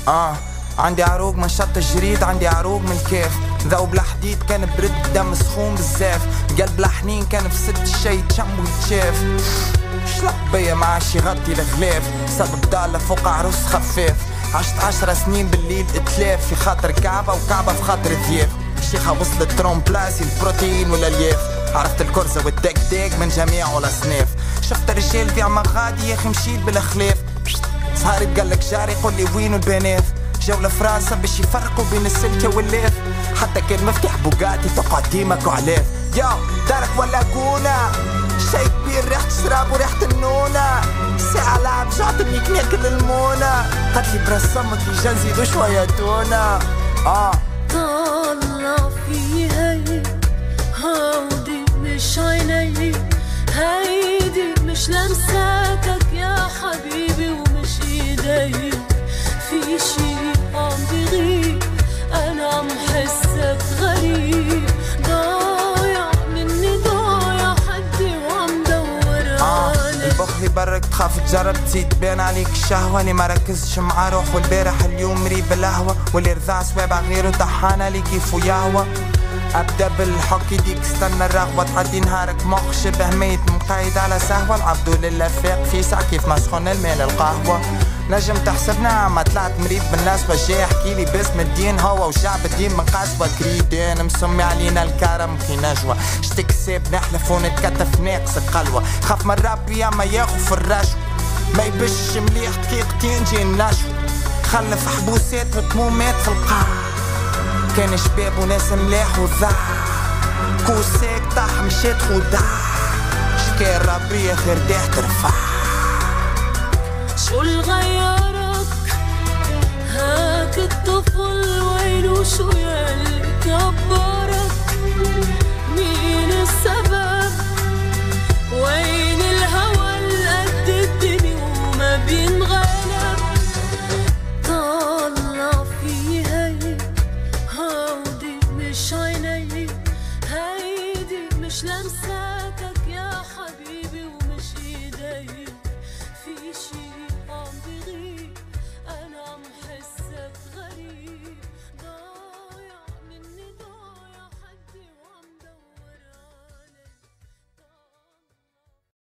عندي عروق من شط الجريد، عندي عروق من الكيف. ذوب الحديد كان برد، دم سخون بزاف. قلب الحنين كان في سد الشي تشم ويتشاف. شلق بيا ما عاش يغطي الغلاف. سبب ضالة فوق عروس خفاف. عشت 10 سنين بالليل اتلاف، في خاطر كعبة وكعبة في خاطر ذياف. الشيخة وصلت ترومبلاسي البروتين والالياف. عرفت الكرزة والدك داك من جميع الاصناف. شفت الرجال في عمغادي يا اخي مشيت بالاخلاف. صهاري بقلك جاري قولي وين البنات. جولة فرنسا باش يفرقوا بين السلكة واللاف. حتى كان مفتاح بوغاتي تقعد ديمك وعلاف. يا دارك ولا كونا شي كبير ريحة الشراب وريحة النونة. ساعة لعب جعتني ناكل المونة. قالتلي برسمك يجا نزيدو شوية تونة. طلع في هي هودي مش عيني، هيدي مش لمساتك يا حبيبي ومش ايدي. في شي عم بغيب، انا عم حسك غريب. ضايع مني ضايع حدي وعم دور عليك. البخلي برك تخاف تجرب تزيد بان عليك الشهوة. اللي ما ركزش مع روحه البارح اليوم مريب القهوة. واللي رضع سوابع غيره طحانة لي كيفو يهوى. أبدا بالحكي ديك استنى الرغبة تعدي نهارك مخ شبه ميت مقيد على سهوة. العبدو لله فاق في ساعة كيف ما سخن المال القهوة. نجم تحسبنا ما طلعت مريض بالناس وجاي احكيلي باسم الدين هو وشعب الدين من قسوة كريدين. مسمي علينا الكرم في نجوى. شتك ساب نحلف ونتكتف ناقص القلوة. خاف من ربي اما ياخو في الرشوة. ما يبش مليح دقيقتين جي النشوة. خلف حبوسات وتمومات في القاع. كان شباب وناس ملاح وضاع. كوساك طاح مشيت خداع. شكال ربي خير داح ترفع. شو الغيرك هاك الطفل وينو شو ياللي كبر.